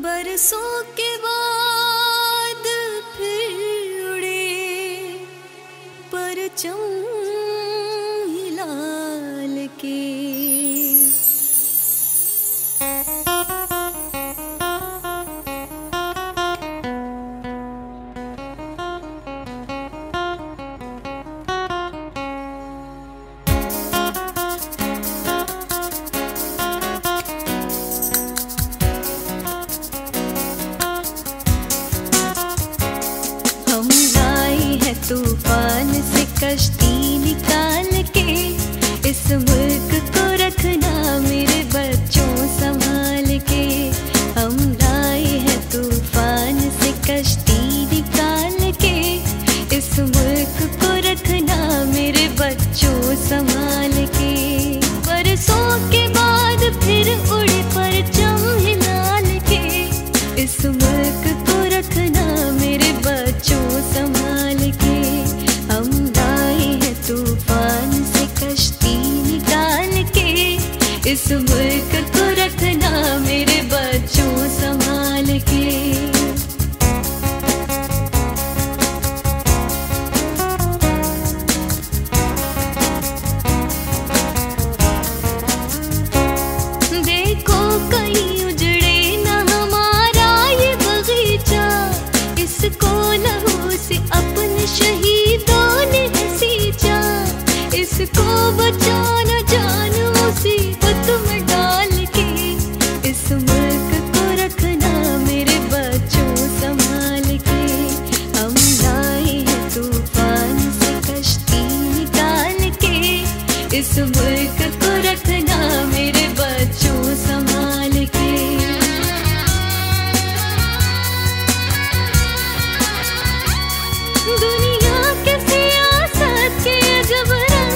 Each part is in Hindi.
बरसों के बाद फिर उड़े परचम हिलाल के। तूफान से कश्ती निकाल के इस मुल्क को रखना मेरे बच्चों संभाल के। हम लाए हैं तूफान से कश्ती निकाल के इस मुल्क को रखना मेरे बच्चों संभाल के। बरसों के बाद फिर उड़े परचम हिलाल के इस मुल्क को रखना मेरे बच्चों संभाल के। तूफान से कश्ती निकाल के इस मुल्क को रखना मेरे बच्चों संभाल के। देखो कहीं उजड़े न हमारा ये बगीचा, इसको लहू से अपने शहीदों ने सींचा। इसको बचाना जानू मुसीबत में डाल के इस मुल्क को रखना मेरे बच्चों संभाल के। हम लाए हैं तूफान से कश्ती निकाल के इस मुल्क को रखना मेरे बच्चों संभाल के। दुनिया के सियासत के अजब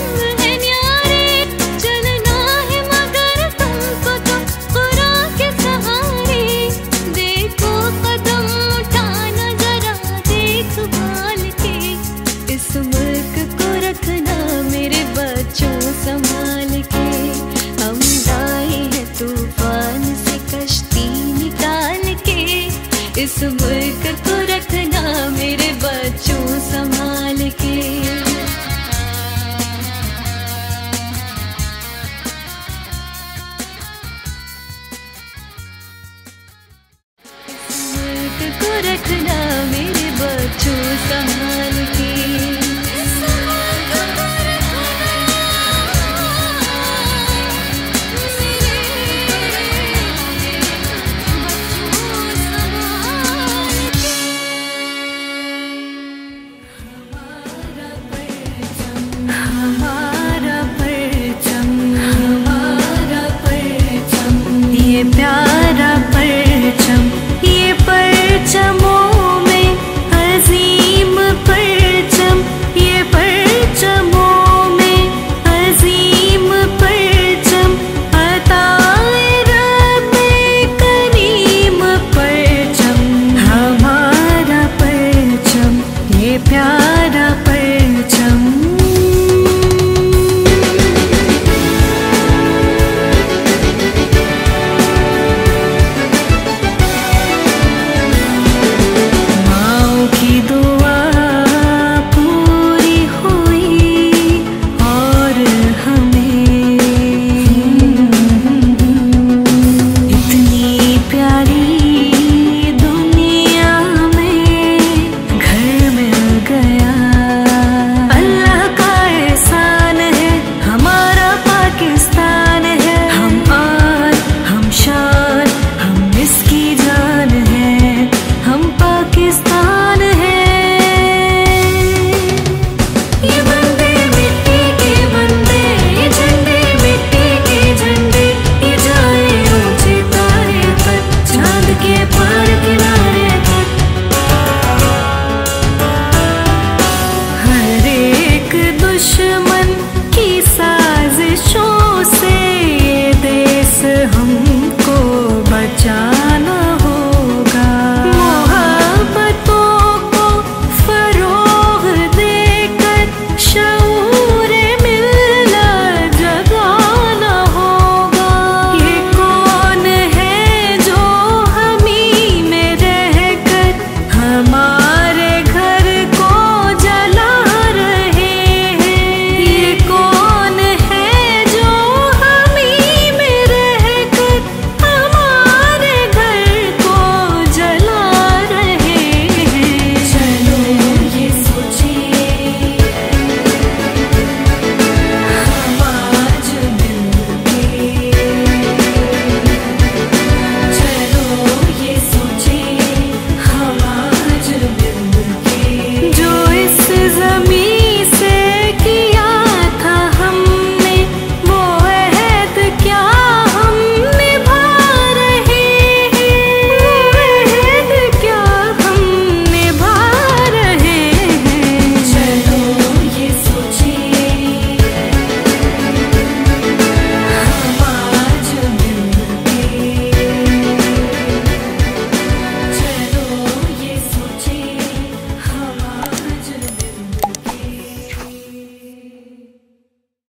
संभाल के। हम लाए हैं तूफान से कश्ती निकाल के इस मुल्क को रखना मेरे बच्चों संभाल के। इस मुल्क को रखना मेरे बच्चों संभाल के। हमारा परचम ये प्यार